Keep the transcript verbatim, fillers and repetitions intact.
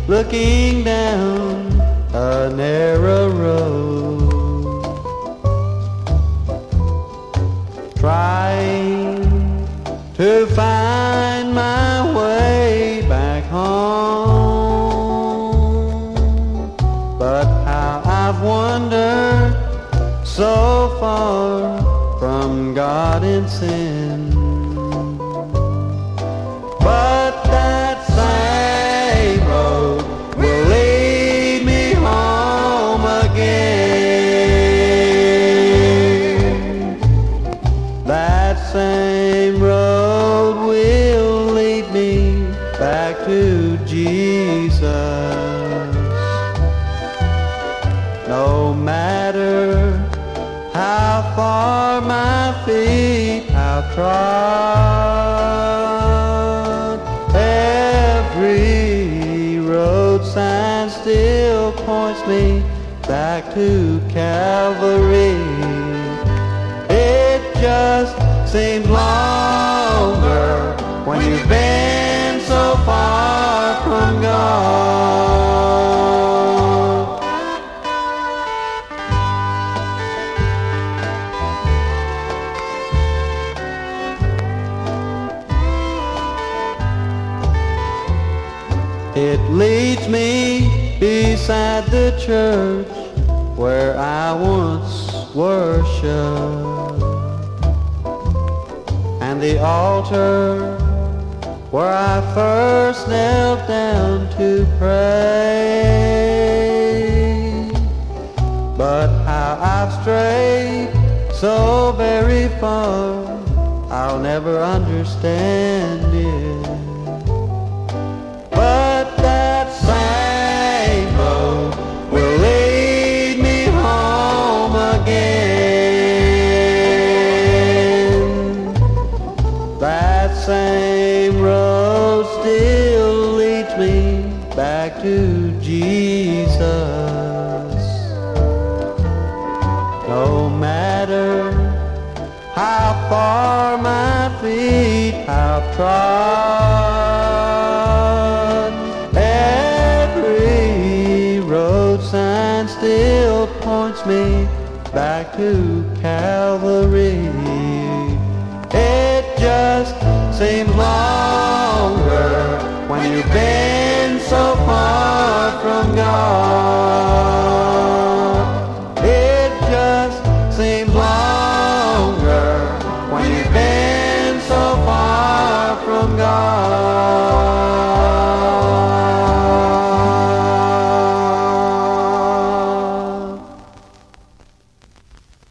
looking down a narrow road, trying to find my way back home. But how I've wandered so far from God and sin. But that same road will lead me home again. That same road will lead me back to Jesus. No matter how far my feet have trod, every road sign still points me back to Calvary. It just seems longer when you've been so far from God. It leads me beside the church where I once worshiped, and the altar where I first knelt down to pray. But how I've strayed so very far, I'll never understand it. But that same road will lead me home again. That same road still leads me back to Jesus. No matter how far my feet have trod, every road sign still points me back to Calvary. It just seems longer when you've been so far from God. It just seems longer when you've been so far from God.